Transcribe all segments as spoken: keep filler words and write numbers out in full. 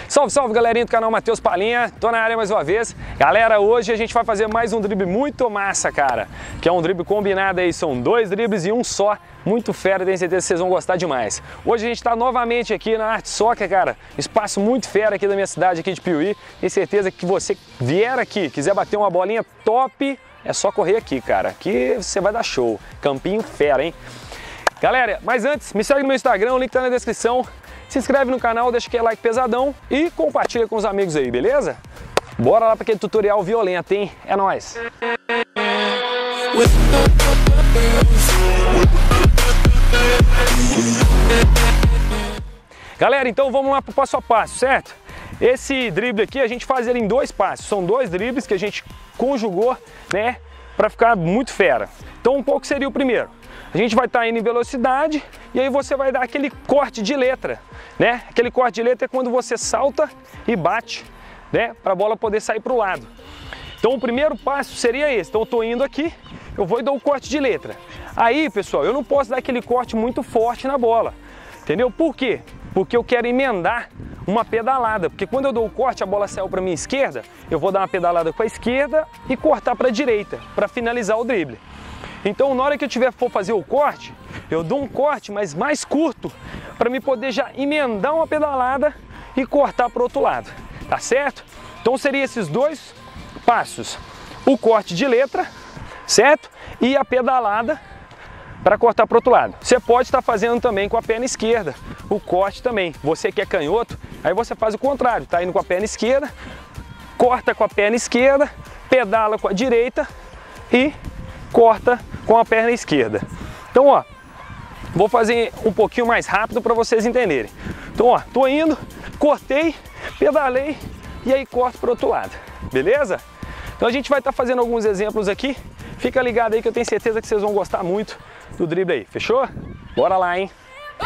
Salve, salve, galerinha do canal Matheus Palinha, tô na área mais uma vez. Galera, hoje a gente vai fazer mais um drible muito massa, cara. Que é um drible combinado aí, são dois dribles e um só. Muito fera, tenho certeza que vocês vão gostar demais. Hoje a gente tá novamente aqui na Art Soccer, cara. Espaço muito fera aqui da minha cidade, aqui de Piuí. Tenho certeza que você vier aqui, quiser bater uma bolinha top, é só correr aqui, cara. Aqui você vai dar show. Campinho fera, hein? Galera, mas antes, me segue no meu Instagram, o link tá na descrição. Se inscreve no canal, deixa aquele like pesadão e compartilha com os amigos aí, beleza? Bora lá para aquele tutorial violento, hein? É nóis! Galera, então vamos lá pro passo a passo, certo? Esse drible aqui a gente faz ele em dois passos. São dois dribles que a gente conjugou, né? Para ficar muito fera. Então um pouco seria o primeiro. A gente vai estar indo em velocidade e aí você vai dar aquele corte de letra, né? Aquele corte de letra é quando você salta e bate, né? Para a bola poder sair para o lado. Então o primeiro passo seria esse. Então eu estou indo aqui, eu vou e dou o corte de letra. Aí, pessoal, eu não posso dar aquele corte muito forte na bola, entendeu? Por quê? Porque eu quero emendar uma pedalada, porque quando eu dou o corte, a bola saiu para minha esquerda, eu vou dar uma pedalada com a esquerda e cortar para a direita, para finalizar o drible. Então, na hora que eu tiver for fazer o corte, eu dou um corte, mas mais curto, para me poder já emendar uma pedalada e cortar para o outro lado, tá certo? Então, seriam esses dois passos: o corte de letra, certo? E a pedalada para cortar para o outro lado. Você pode estar fazendo também com a perna esquerda, o corte também. Você que é canhoto, aí você faz o contrário, tá indo com a perna esquerda, corta com a perna esquerda, pedala com a direita e corta com a perna esquerda. Então, ó, vou fazer um pouquinho mais rápido para vocês entenderem. Então, ó, tô indo, cortei, pedalei e aí corto para o outro lado, beleza? Então a gente vai estar fazendo alguns exemplos aqui. Fica ligado aí que eu tenho certeza que vocês vão gostar muito do drible aí, fechou? Bora lá, hein?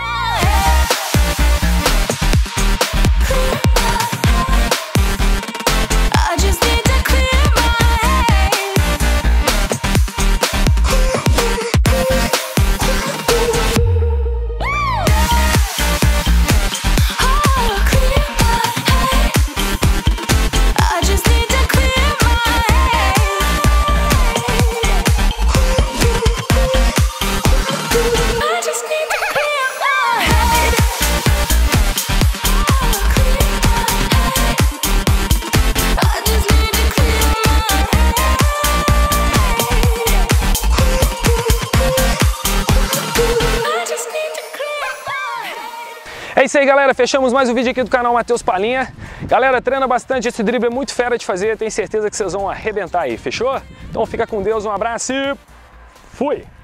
É isso aí, galera, fechamos mais um vídeo aqui do canal Matheus Palinha. Galera, treina bastante, esse drible é muito fera de fazer, tenho certeza que vocês vão arrebentar aí, fechou? Então fica com Deus, um abraço e fui!